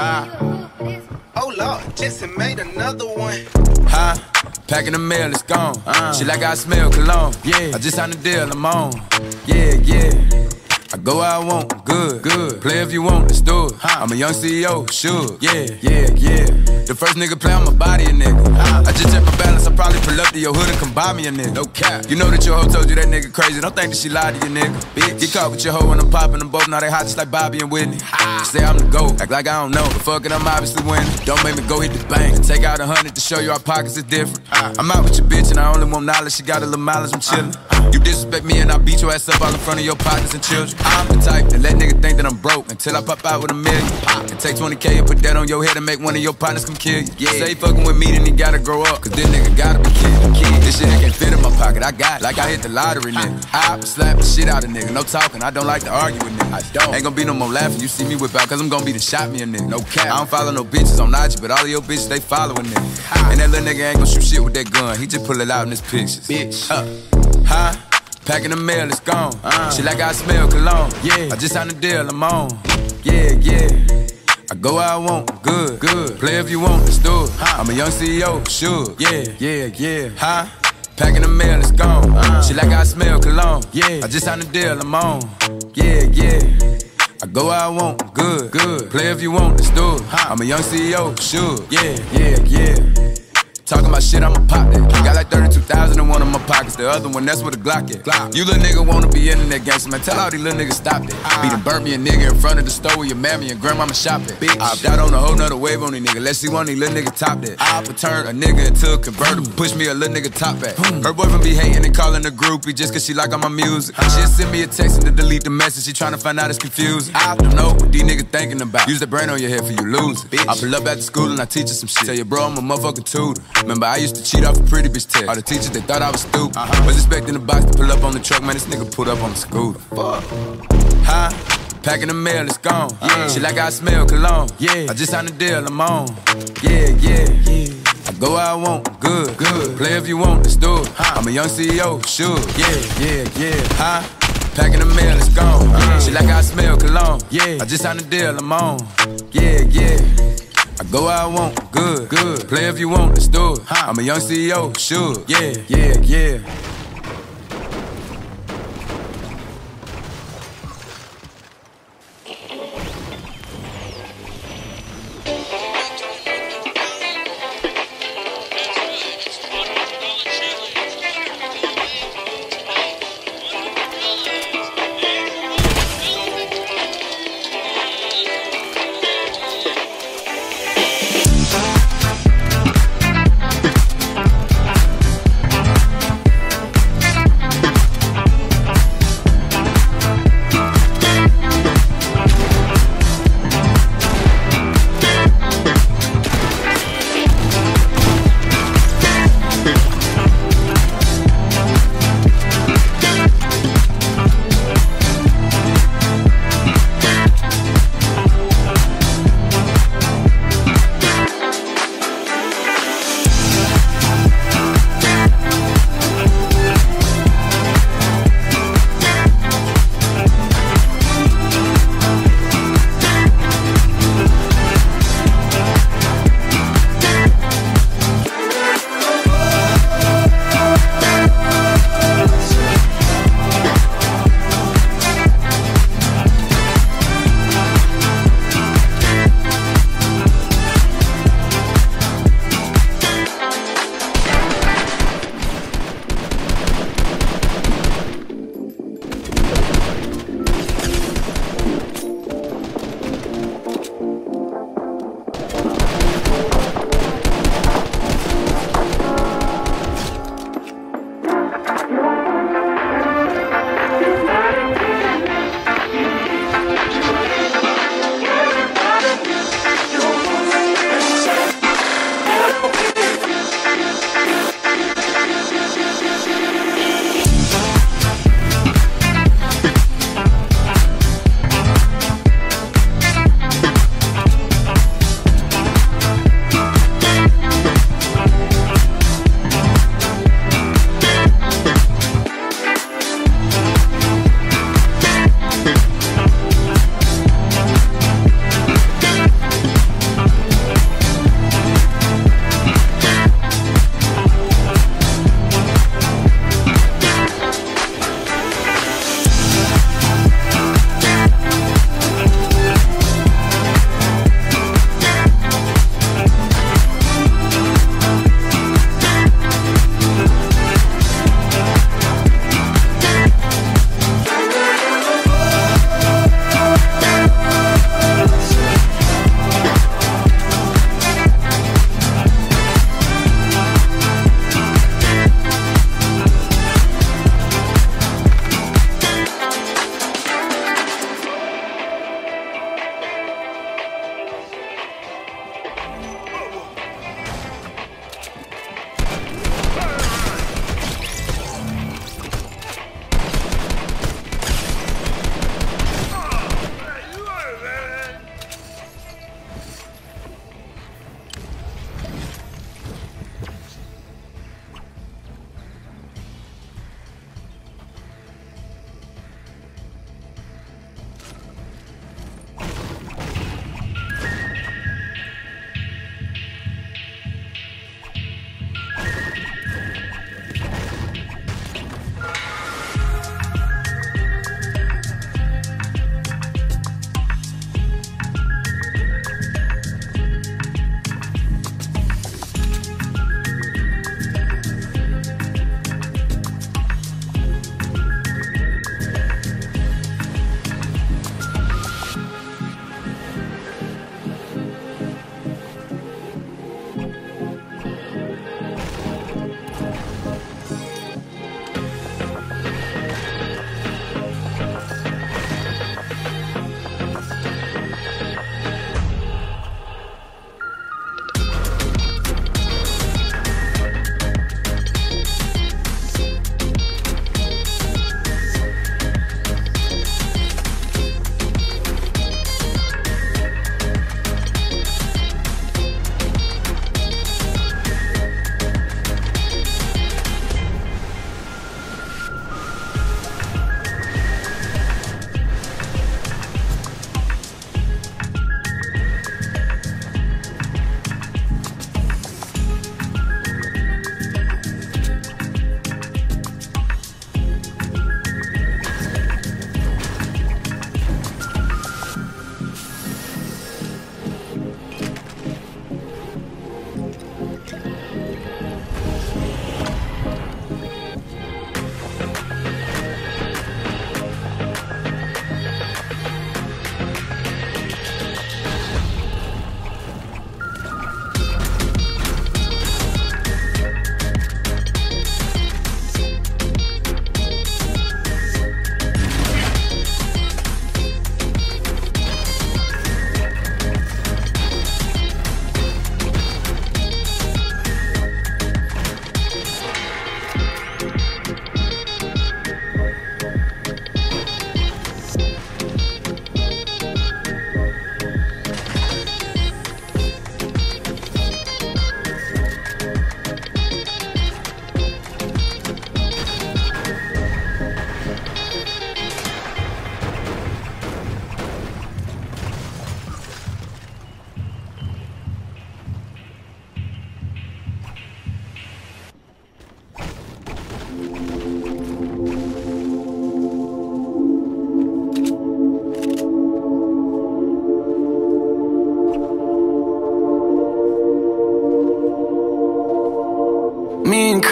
Oh Lord, Jesse made another one. Packing the mail, it's gone. She like I smell cologne. Yeah, I just signed a deal, I'm on. Yeah. I go where I want, good. Play if you want, let's do it. I'm a young CEO, sure. Yeah. The first nigga play on my body, a nigga. I just check my balance, I probably pull up to your hood and come buy me a nigga. No cap. You know that your hoe told you that nigga crazy. Don't think that she lied to you, nigga. Bitch, get caught with your hoe when I'm popping them both. Now they hot just like Bobby and Whitney. Say I'm the GOAT, act like I don't know. But fuck it, I'm obviously winning. Don't make me go hit the bank and take out 100 to show you our pockets is different. I'm out with your bitch and I only want knowledge. She got a little mileage, I'm chillin'. You disrespect me and I beat your ass up all in front of your partners and children. I'm the type that let nigga think that I'm broke until I pop out with $1 million. And take 20K and put that on your head and make one of your partners come kill you. Say he fucking with me, then he gotta grow up, cause this nigga gotta be kidding. This shit can't fit in my pocket, I got it, like I hit the lottery, nigga. I slap the shit out of nigga, no talking, I don't like to argue with nigga. I don't. Ain't gonna be no more laughing, you see me whip out, cause I'm gonna be the shot me a nigga. No cap, I don't follow no bitches on IG, but all of your bitches, they following nigga. And that little nigga ain't gonna shoot shit with that gun, he just pull it out in his pictures. Bitch, packing the mail, it's gone. She like I smell cologne. Yeah, I just signed a deal, I'm on. Yeah. I go where I want, good. Play if you want, let's do it. I'm a young CEO, sure. Yeah. Packing the mail, it's gone. She like I smell cologne. Yeah, I just signed a deal, I'm on. Yeah. I go where I want, good. Play if you want, let's do it. I'm a young CEO, sure. Yeah. Talking about shit, I'ma pop that. Got like 32,000 in one of my pockets. The other one, that's where the Glock at. You little nigga wanna be in that gangster, man. Tell all these little niggas stop that. Be the Burbian nigga in front of the store where your mammy and grandmama shop at. Bitch, I opt out on a whole nother wave on these niggas. Let's see one of these little niggas top that. I turn a nigga into a convertible. Push me a little nigga top back. Her boyfriend be hating and calling a groupie just cause she like all my music. She'll send me a text and to delete the message. She tryna find out it's confusing. I don't know what these niggas thinking about. Use the brain on your head for you losing. I pull up after school and I teach her some shit. Tell your bro I'm a motherfucking tutor. Remember I used to cheat off a pretty bitch test. All the teachers, they thought I was stupid. Was expecting the box to pull up on the truck, man, this nigga pulled up on the scooter. Fuck. Packing the mail, it's gone. She like I smell cologne. I just signed a deal, I'm on. Yeah. I go where I want, good. Play if you want, let's do it. I'm a young CEO, sure. Yeah. Packing the mail, it's gone. She like I smell cologne. I just signed a deal, I'm on. Yeah. I go where I want, good. Play if you want, let's do it. I'm a young CEO, sure. Yeah.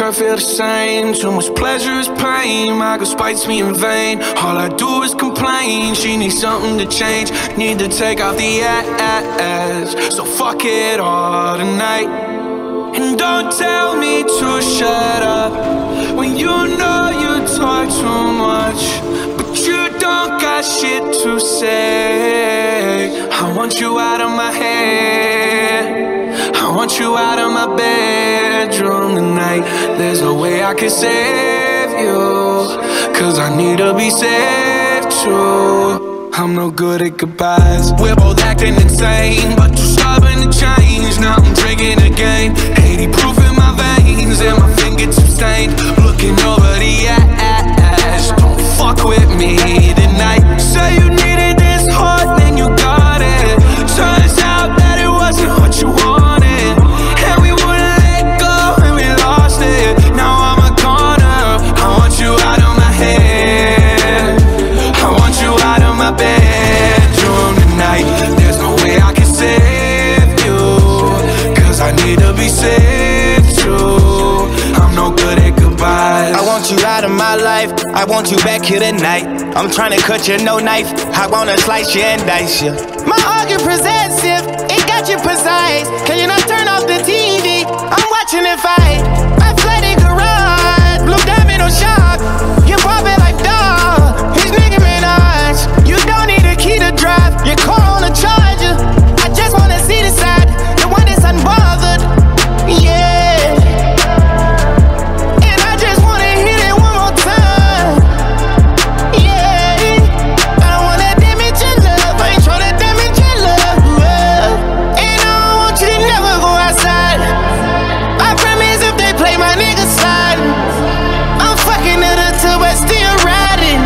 her feel the same. Too much pleasure is pain. My girl spites me in vain. All I do is complain. She needs something to change. Need to take off the ass. So fuck it all tonight. And don't tell me to shut up when you know you talk too much, but you don't got shit to say. I want you out of my head. I want you out of my bedroom tonight. There's no way I can save you, cause I need to be saved too. I'm no good at goodbyes. We're both acting insane, but too stubborn to change. Now I'm drinking again, 80 proof in my veins, and my fingertips stained. Looking over the ass. Don't fuck with me tonight. Say you needed this hard, then you got it. Turns out that it wasn't what you wanted, and we wouldn't let go, and we lost it. Now I'm a goner. I want you out of my head. I want you out of my bedroom tonight. There's no way I can save you, cause I need to be saved too. I'm no good at goodbyes. I want you out of my life. I want you back here tonight. I'm trying to cut you, no knife. I wanna slice you and dice you. My heart get possessive, it got you precise. Can you not turn off the TV? I'm watching it fight. My flooded garage, blue diamond on shock. You pop it like dog, he's Nicki Minaj. You don't need a key to drive, your car on a charger. I just wanna see the side, the one that's unbothered. Yeah. And I just wanna hit it one more time. Yeah. I don't wanna damage your love, I ain't tryna damage your love. And I don't want you to never go outside. I promise if they play my nigga side, I'm fucking it until we're still riding.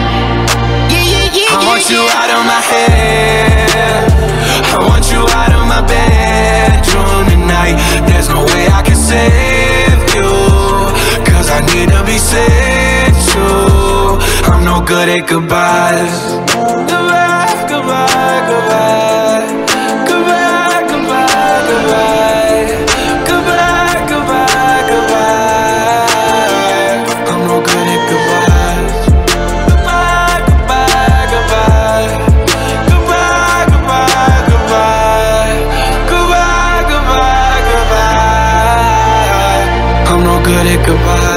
I want you out of my head. I want you out of my bedroom tonight. There's no way I can save you, cause I need to be saved too. I'm no good at goodbyes. Goodbye, goodbye, goodbye. Goodbye, goodbye, goodbye. Goodbye, goodbye, goodbye. I'm no good at goodbyes. Goodbye, goodbye, goodbye. Goodbye, goodbye, goodbye. Goodbye, goodbye, goodbye. I'm no good at goodbyes.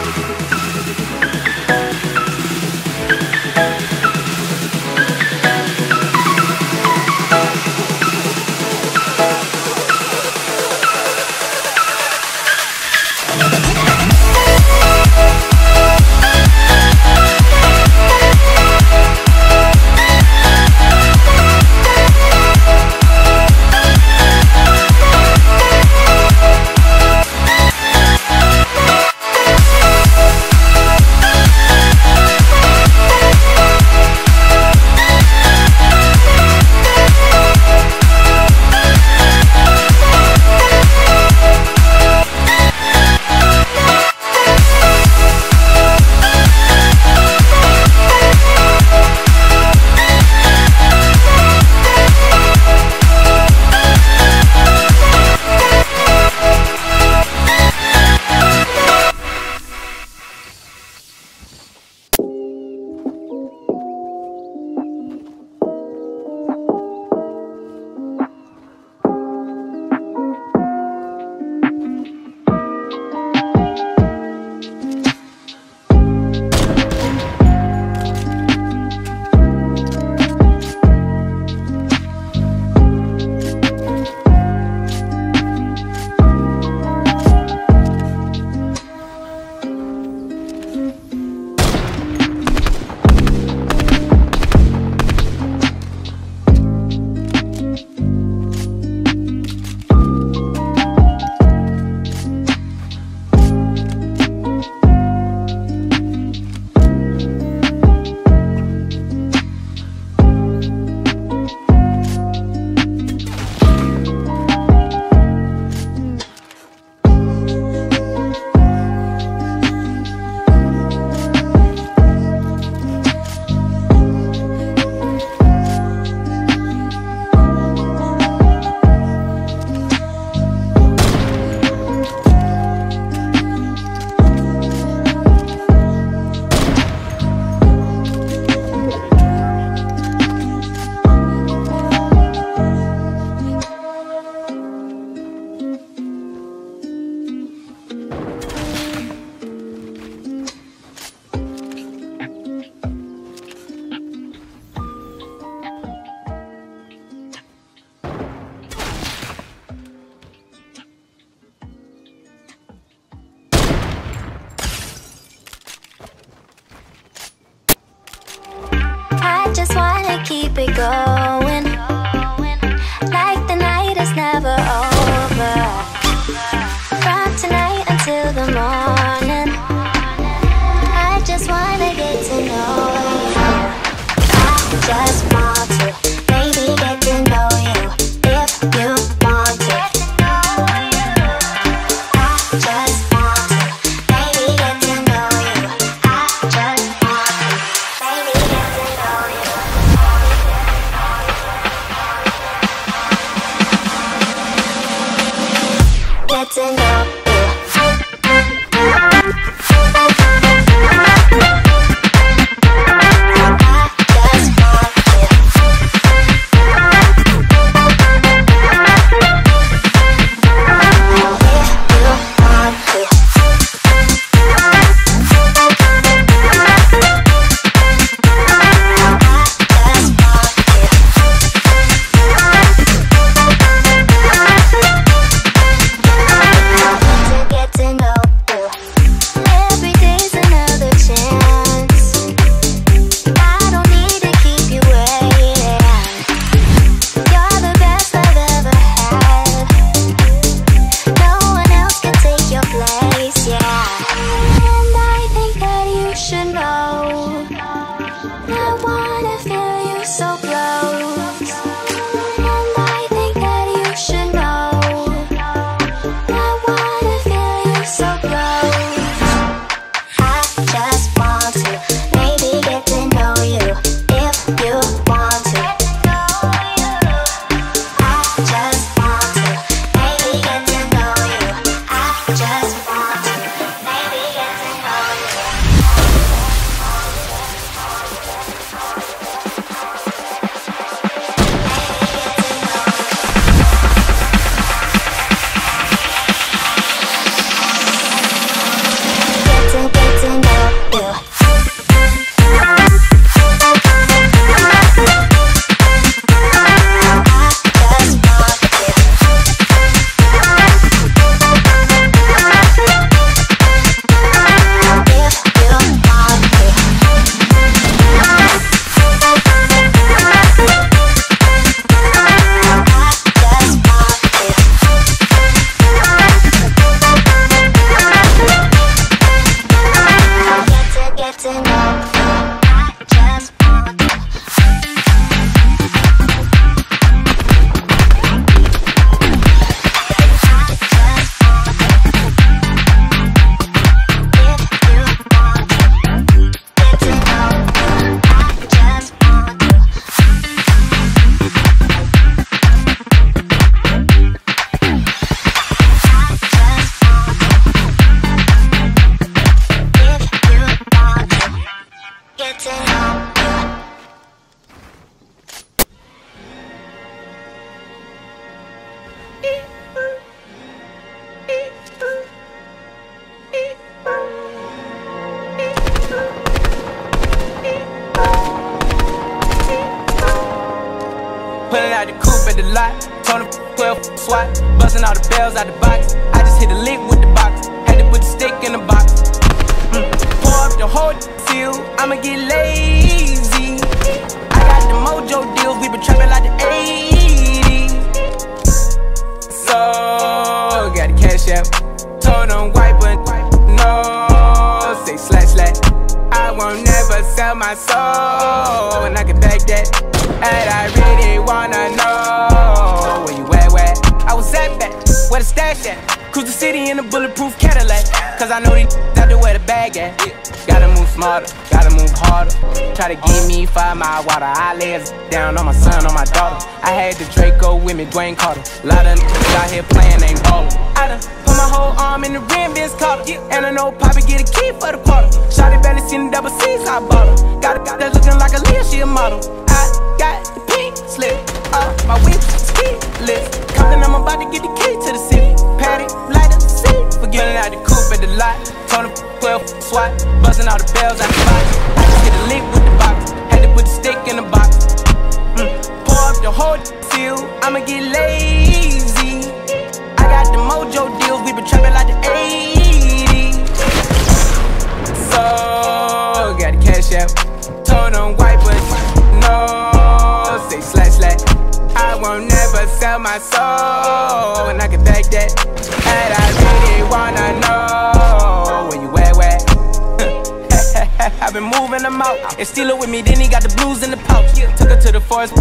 keep it going, like the night is never over. From tonight until the morning, I just wanna get to know you. I just want to, baby, get to know you. If you want to, I just want to, baby, get to know you. I just want to, baby, get to know you. to know you. I just want to. Pulling out the coupe at the lot, told him 12 swat, busting all the bells out the box. I just hit a lick with the box, had to put the stick in the box. Pour up the whole field, I'ma get lazy. I got the mojo deals, we been trapping like the 80s. So, got the cash out, told them white, but no, say slash. I won't never sell my soul, and I can back that. And I really wanna know where you at, where I was at back, where the stash at. Cruise the city in a bulletproof Cadillac, cause I know these out there where the bag at. Gotta move smarter, gotta move harder. Try to give me 5 mile water. I lay it down on my son, on my daughter. I had the Draco with me, Dwayne Carter. Lot of niggas out here playing, ain't ballin'. I done put my whole arm in the rim, Vince Carter. And I know Poppy get a key for the quarter. Shawty barely seen the double C's, I bought her. Got a that looking like a Leah, she a model. I got the pink slip, my whip ski list. Compton, I'm about to get the key to the city. Patty, light up the seat. Forgetting out the coupe at the lot. Told him 12 swat, busting all the bells out the box. I just hit a lick with the box, had to put the stick in the box. Pour up the whole field, I'ma get lazy. I got the mojo deals, we been trapping like the 80s. So, got the cash out, told them white, but no, say slash. I won't never sell my soul, and I can back that. And I really wanna know where you at, where I've been moving them out, and steal it with me, then he got the blues in the pouch. Took her to the forest.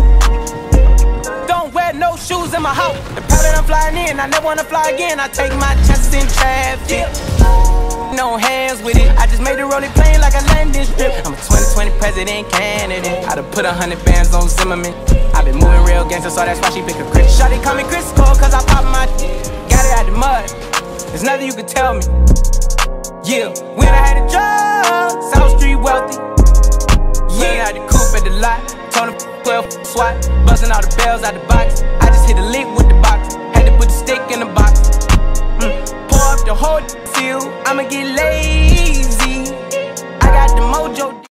Don't wear no shoes in my house. The pilot I'm flying in, I never wanna fly again. I take my chances in traffic. No hands with it. I just made the rolling plane like a landing strip. I'm a 2020 president candidate. I done put 100 bands on Zimmerman. I been moving real gangster, so that's why she pick a Chris. Shawty call me Chris Cole, cause I pop my got it out the mud. There's nothing you can tell me. Yeah, when I had a job, South Street wealthy. Yeah, I had the coupe at the lot. Told him 12 swat, busting all the bells out the box. I just hit a lick with the box, had to put the stick in the box. Pour up the whole field, I'ma get lazy. I got the mojo.